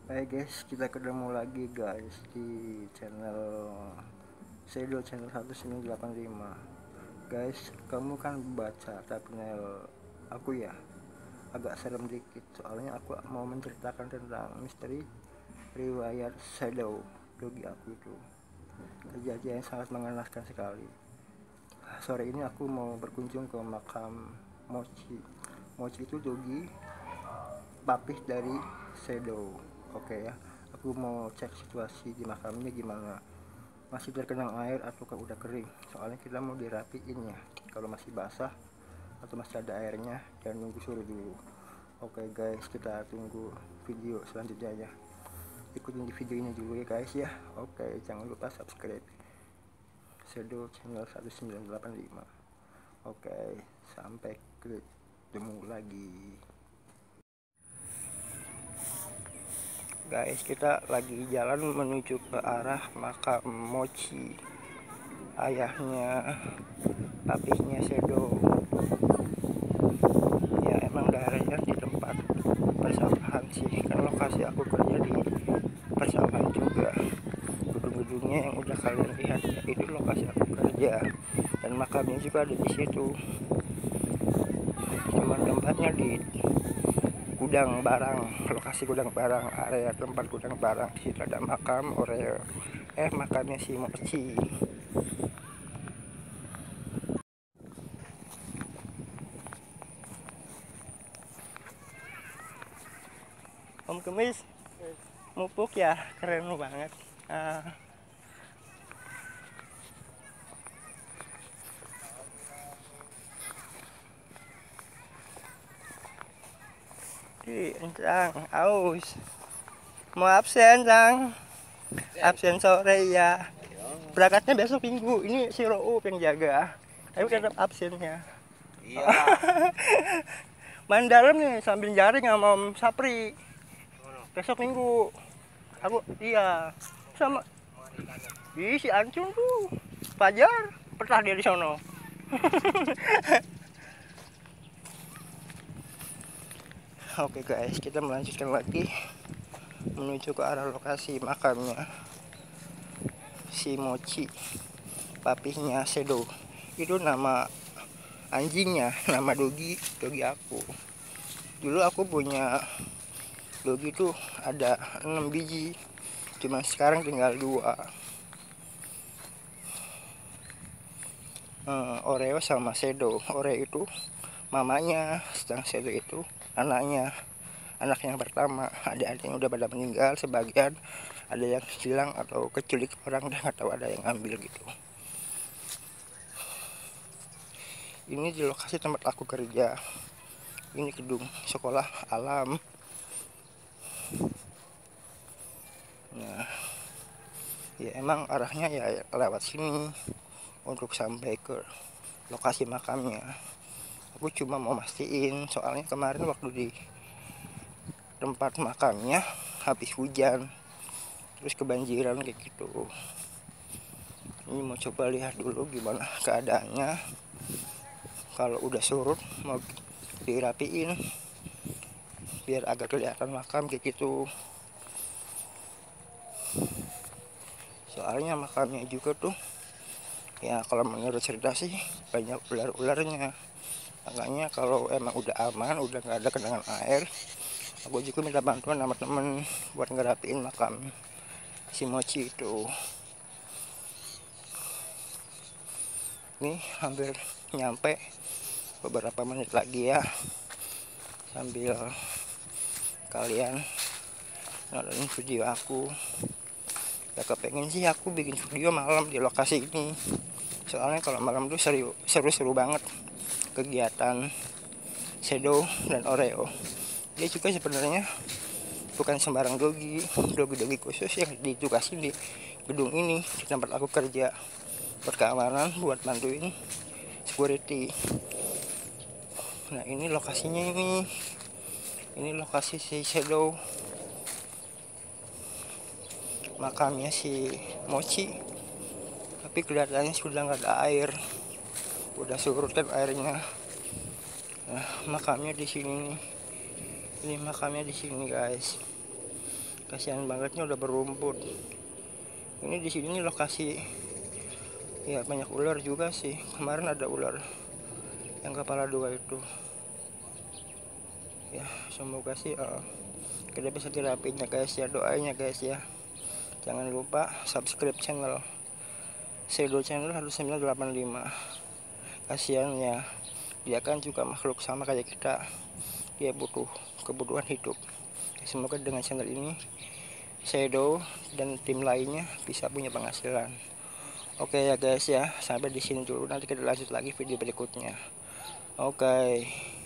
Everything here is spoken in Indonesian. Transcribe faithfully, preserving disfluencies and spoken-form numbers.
Hai guys, kita ketemu lagi guys di channel Shadow channel satu sembilan delapan lima. Guys, kamu kan baca thumbnail aku ya, agak serem dikit soalnya aku mau menceritakan tentang misteri riwayat Shadow dogi aku itu. Kejadian yang sangat mengenaskan sekali. Sore ini aku mau berkunjung ke makam Mochi. Mochi itu dogi papih dari Shadow. Oke ya, aku mau cek situasi di makamnya gimana, masih tergenang air ataukah udah kering, soalnya kita mau dirapiin ya. Kalau masih basah atau masih ada airnya dan nunggu suruh dulu. Oke guys, kita tunggu video selanjutnya ya, ikutin di video ini dulu ya guys ya. Oke, jangan lupa subscribe Shadow channel satu sembilan delapan lima. Oke, sampai ketemu lagi guys. Kita lagi jalan menuju ke arah makam Mochi, ayahnya papihnya Shadow. Ya emang daerahnya di tempat persawahan sih, kan lokasi aku kerja di persawahan juga. Gedung-gedungnya yang udah kalian lihat ya, itu lokasi aku kerja, dan makamnya juga ada di situ. Cuman tempatnya di gudang barang, lokasi gudang barang, area tempat gudang barang. Di situ ada makam Oreo, eh makamnya si Mochi. Om Kemis, mupuk ya, keren banget. Ah. Di Cang, aus. Mau absen, Cang. Absen sore ya. Berangkatnya besok minggu. Ini si Roop yang jaga. Tapi tetap absennya. Iya. Main dalam nih sambil jaring sama Om Sapri. Besok minggu. Aku iya. Sama Ih, si Ancun tuh. Fajar, pernah dia di sono. Oke guys, kita melanjutkan lagi menuju ke arah lokasi makamnya si Mochi, papihnya Shadow. Itu nama anjingnya, nama dogi, dogi aku. Dulu aku punya dogi tuh ada enam biji, cuma sekarang tinggal dua. Uh, Oreo sama Shadow. Oreo itu mamanya, sedang Shadow itu anaknya. Anak yang pertama, ada-ada yang udah pada meninggal, sebagian ada yang hilang atau keculik orang, dan nggak tahu ada yang ambil gitu. Ini di lokasi tempat aku kerja. Ini gedung sekolah alam. Nah, ya emang arahnya ya lewat sini untuk sampai ke lokasi makamnya. Aku cuma mau mastiin, soalnya kemarin waktu di tempat makamnya habis hujan, terus kebanjiran kayak gitu. Ini mau coba lihat dulu gimana keadaannya. Kalau udah surut mau dirapiin biar agak kelihatan makam kayak gitu. Soalnya makamnya juga tuh ya, kalau menurut cerita sih banyak ular-ularnya. Makanya kalau emang udah aman, udah nggak ada genangan air, aku juga minta bantuan sama temen buat ngerapiin makam si Mochi itu. Nih hampir nyampe, beberapa menit lagi ya, sambil kalian nonton video aku. Ya kepengen sih aku bikin video malam di lokasi ini, soalnya kalau malam tuh seru-seru banget kegiatan Shadow dan Oreo. Dia juga sebenarnya bukan sembarang dogi, dogi-dogi khusus yang ditugasin di gedung ini, di tempat aku kerja, buat keamanan, buat bantuin security. Nah ini lokasinya, ini ini lokasi si Shadow, makamnya si Mochi. Tapi kelihatannya sudah nggak ada air, udah surut kan airnya. Nah makamnya di sini, ini makamnya di sini guys. kasihan bangetnya udah berumput. Ini di sini lokasi ya banyak ular juga sih. Kemarin ada ular yang kepala dua itu. Ya semoga sih uh, kita bisa dirapiin ya guys ya, doain ya guys ya. Jangan lupa subscribe channel Shadow Channel satu sembilan delapan lima. Kasihan ya, dia kan juga makhluk sama kayak kita, dia butuh kebutuhan hidup. Semoga dengan channel ini Shadow dan tim lainnya bisa punya penghasilan. Oke ya guys ya, sampai di sini dulu, nanti kita lanjut lagi video berikutnya. Oke.